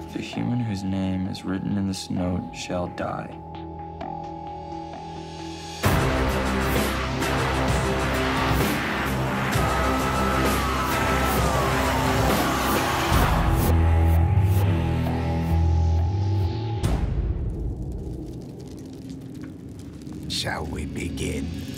The human whose name is written in this note shall die. Shall we begin?